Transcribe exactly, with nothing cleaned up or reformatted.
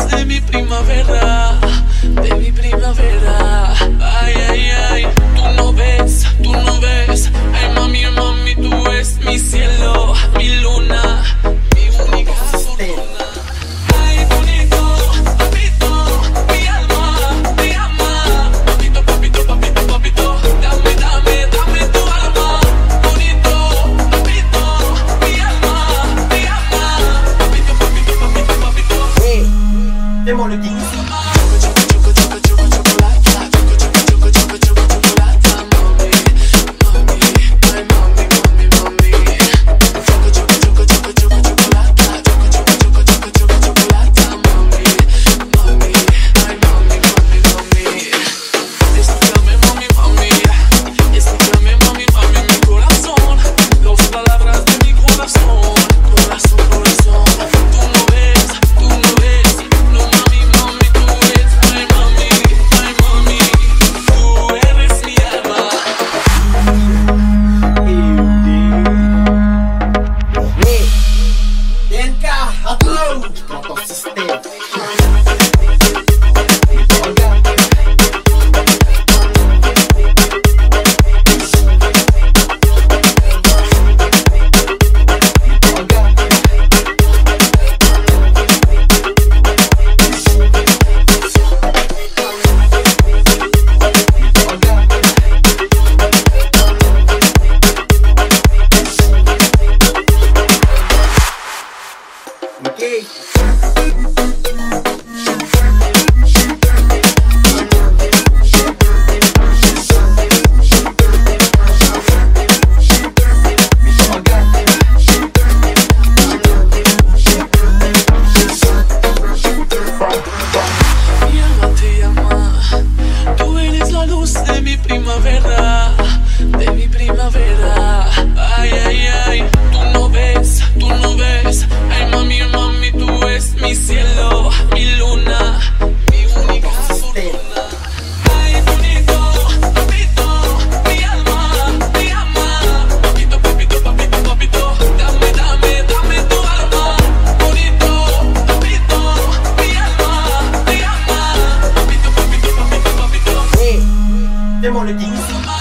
de mi primavera, de mi primavera. Ay, ay, ay, tú no ves, tú no ves. Ay, mami, mami, tú eres mi cielo, mi luna, mi única fortuna. Ay, bonito, papito, mi alma, mi alma. Papito, papito, papito, papito, dame, dame, dame tu alma. Bonito, papito, mi alma, mi alma. Papito, papito, papito, papito. Hey, démosle Okay. Mi alma te llama, tú eres la luz de mi primavera, de mi primavera. Ay, ay, ay, tú no ves, tú no ves. Ay, mami, mami, tú eres mi cielo, mi luna, mi única fortuna. Ay, bonito, papito, mi alma, mi alma. Papito, papito, papito, papito, dame, dame, dame tu alma. Bonito, papito, mi alma, mi alma. Papito, papito, papito, papito. Hey, démosle